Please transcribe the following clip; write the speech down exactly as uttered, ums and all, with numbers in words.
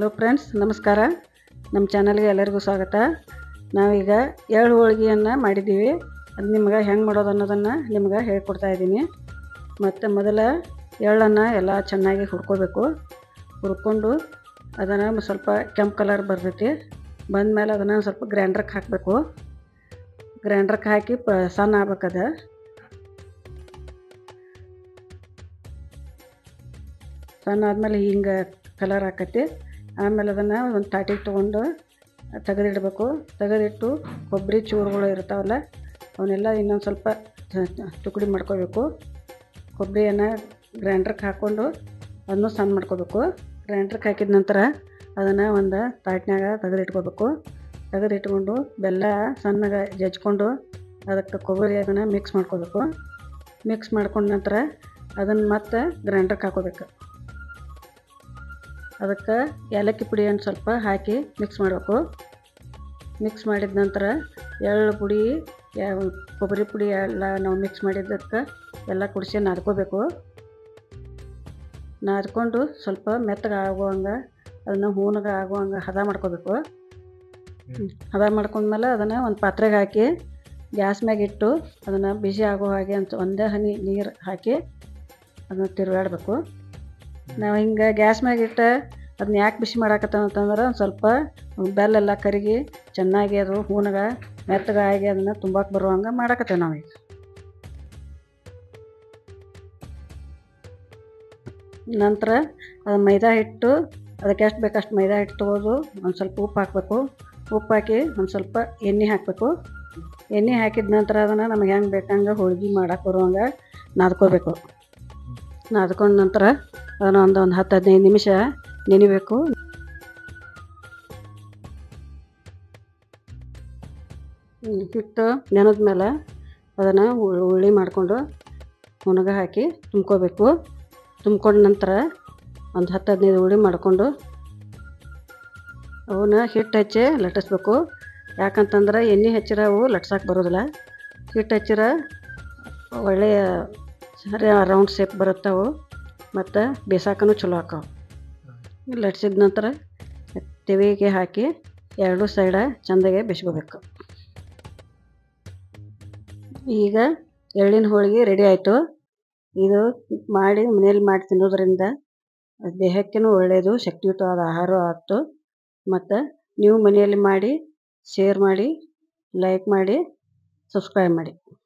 Hello friends, ನಮಸ್ಕಾರ. ನಮ್ಮ ಚಾನಲ್ಗೆ ಎಲ್ಲರಿಗೂ ಸ್ವಾಗತ. ನಾವೀಗ ಎಳ್ಳು ಹೋಳಿಗೆಯನ್ನು ಮಾಡಿದ್ದೀವಿ. ಅದು ನಿಮ್ಗೆ ಹೆಂಗೆ ಮಾಡೋದು ಅನ್ನೋದನ್ನು ನಿಮ್ಗೆ ಹೇಳ್ಕೊಡ್ತಾ ಇದ್ದೀನಿ. ಮತ್ತು ಮೊದಲ ಎಳ್ಳನ್ನು ಎಲ್ಲ ಚೆನ್ನಾಗಿ ಹುರ್ಕೋಬೇಕು. ಹುರ್ಕೊಂಡು ಅದನ್ನು ಸ್ವಲ್ಪ ಕೆಂಪು ಕಲರ್ ಬರ್ತೈತಿ. ಬಂದಮೇಲೆ ಅದನ್ನು ಸ್ವಲ್ಪ ಗ್ರೈಂಡ್ರಿಗೆ ಹಾಕಬೇಕು. ಗ್ರೈಂಡ್ರಿಗೆ ಹಾಕಿ ಪ ಸಣ್ಣ ಆಗ್ಬೇಕದ. ಸಣ್ಣ ಆದಮೇಲೆ ಹಿಂಗೆ ಕಲರ್ ಹಾಕೈತಿ. ಆಮೇಲೆ ಅದನ್ನು ಒಂದು ತಾಟಿಗೆ ತೊಗೊಂಡು ತೆಗೆದಿಡಬೇಕು. ತೆಗೆದಿಟ್ಟು ಕೊಬ್ಬರಿ ಚೂರುಗಳು ಇರ್ತಾವಲ್ಲ ಅವನ್ನೆಲ್ಲ ಇನ್ನೊಂದು ಸ್ವಲ್ಪ ತುಕಡಿ ಮಾಡ್ಕೋಬೇಕು. ಕೊಬ್ಬರಿಯನ್ನು ಗ್ರೈಂಡ್ರಿಗೆ ಹಾಕ್ಕೊಂಡು ಅದನ್ನು ಸಣ್ಣ ಮಾಡ್ಕೋಬೇಕು. ಗ್ರೈಂಡ್ರಿಗೆ ಹಾಕಿದ ನಂತರ ಅದನ್ನು ಒಂದು ತಾಟ್ನಾಗ ತೆಗೆದಿಟ್ಕೋಬೇಕು. ತೆಗೆದಿಟ್ಕೊಂಡು ಬೆಲ್ಲ ಸಣ್ಣಗೆ ಜಜ್ಕೊಂಡು ಅದಕ್ಕೆ ಕೊಬ್ಬರಿ ಅದನ್ನು ಮಿಕ್ಸ್ ಮಾಡ್ಕೋಬೇಕು. ಮಿಕ್ಸ್ ಮಾಡ್ಕೊಂಡ ನಂತರ ಅದನ್ನು ಮತ್ತೆ ಗ್ರೈಂಡ್ರಿಗೆ ಹಾಕೋಬೇಕು. ಅದಕ್ಕೆ ಏಲಕ್ಕಿ ಪುಡಿಯನ್ನು ಸ್ವಲ್ಪ ಹಾಕಿ ಮಿಕ್ಸ್ ಮಾಡಬೇಕು. ಮಿಕ್ಸ್ ಮಾಡಿದ ನಂತರ ಎಳ್ಳು ಪುಡಿ ಕೊಬ್ಬರಿ ಪುಡಿ ಎಲ್ಲ ನಾವು ಮಿಕ್ಸ್ ಮಾಡಿದ್ದಕ್ಕೆ ಎಲ್ಲ ಕುಡಿಸಿ ನಾದ್ಕೋಬೇಕು. ನಾದ್ಕೊಂಡು ಸ್ವಲ್ಪ ಮೆತ್ತಗೆ ಆಗುವಂಗೆ ಅದನ್ನು ಹೂನಗೆ ಆಗುವಂಗೆ ಹದ ಮಾಡ್ಕೋಬೇಕು. ಹದ ಮಾಡ್ಕೊಂಡ್ಮೇಲೆ ಅದನ್ನು ಒಂದು ಪಾತ್ರೆಗೆ ಹಾಕಿ ಗ್ಯಾಸ್ ಮ್ಯಾಗ ಇಟ್ಟು ಅದನ್ನು ಬಿಸಿ ಆಗೋ ಹಾಗೆ ಅಂತ ಒಂದೇ ಹನಿ ನೀರು ಹಾಕಿ ಅದನ್ನು ತಿರುಗಾಡಬೇಕು. ನಾವು ಹಿಂಗೆ ಗ್ಯಾಸ್ ಮ್ಯಾಗ ಇಟ್ಟು ಅದನ್ನ ಯಾಕೆ ಬಿಸಿ ಮಾಡಾಕತ್ತೇವೆ ಅಂತಂದ್ರೆ ಒಂದು ಸ್ವಲ್ಪ ಬೆಲ್ಲೆಲ್ಲ ಕರಗಿ ಚೆನ್ನಾಗಿ ಅದು ಹೂನಗೆ ಮೆತ್ತಗಾಗಿ ಅದನ್ನು ತುಂಬಕ್ಕೆ ಬರುವಂಗೆ ಮಾಡಾಕತ್ತೇವೆ ನಾವೀಗ. ನಂತರ ಅದು ಮೈದಾ ಹಿಟ್ಟು ಅದಕ್ಕೆ ಎಷ್ಟು ಬೇಕಷ್ಟು ಮೈದಾ ಹಿಟ್ಟು ತೊಗೊಳ್ದು ಒಂದು ಸ್ವಲ್ಪ ಉಪ್ಪು ಹಾಕಬೇಕು. ಉಪ್ಪು ಹಾಕಿ ಒಂದು ಸ್ವಲ್ಪ ಎಣ್ಣೆ ಹಾಕಬೇಕು. ಎಣ್ಣೆ ಹಾಕಿದ ನಂತರ ಅದನ್ನು ನಮಗೆ ಹೆಂಗೆ ಬೇಕಂಗೆ ಹೋಳ್ಗೆ ಮಾಡಕ್ಕೆ ಬರುವಂಗೆ ನಾದ್ಕೋಬೇಕು. ನಾದ್ಕೊಂಡ ನಂತರ ಅದನ್ನು ಒಂದು ಒಂದು ಹತ್ತು ಹದಿನೈದು ನಿಮಿಷ ನೆನಿಬೇಕು. ಹಿಟ್ಟು ನೆನೆದ ಮೇಲೆ ಅದನ್ನು ಉಳ್ಳಿ ಮಾಡಿಕೊಂಡು ಹುನಗ ಹಾಕಿ ತುಂಬ್ಕೋಬೇಕು. ತುಂಬ್ಕೊಂಡ ನಂತರ ಒಂದು ಹತ್ತು ಹದಿನೈದು ಉಳ್ಳಿ ಮಾಡಿಕೊಂಡು ಅವನ್ನ ಹಿಟ್ಟು ಹಚ್ಚಿ ಲಟ್ಟಿಸ್ಬೇಕು. ಯಾಕಂತಂದ್ರೆ ಎಣ್ಣೆ ಹಚ್ಚಿರ ಅವು ಲಟ್ಸಕ್ಕೆ ಬರೋದಿಲ್ಲ. ಹಿಟ್ಟು ಹಚ್ಚಿರ ಒಳ್ಳೆಯ ಸರಿ ರೌಂಡ್ ಶೇಪ್ ಬರುತ್ತವು ಮತ್ತು ಬೇಸಾಕನೂ ಚಲೋ ಆಕಾವು. ಲಟ್ಸಿದ ನಂತರ ತೆವಿಗೆ ಹಾಕಿ ಎರಡು ಸೈಡ ಚೆಂದಾಗೆ ಬೇಯಿಸ್ಕೋಬೇಕು. ಈಗ ಎಳ್ಳಿನ ಹೋಳಿಗೆ ರೆಡಿ ಆಯಿತು. ಇದು ಮಾಡಿ ಮನೇಲಿ ಮಾಡಿ ತಿನ್ನೋದ್ರಿಂದ ದೇಹಕ್ಕೂ ಒಳ್ಳೆಯದು, ಶಕ್ತಿಯುತವಾದ ಆಹಾರ ಆಯ್ತು. ಮತ್ತು ನೀವು ಮನೆಯಲ್ಲಿ ಮಾಡಿ ಶೇರ್ ಮಾಡಿ, ಲೈಕ್ ಮಾಡಿ, ಸಬ್ಸ್ಕ್ರೈಬ್ ಮಾಡಿ.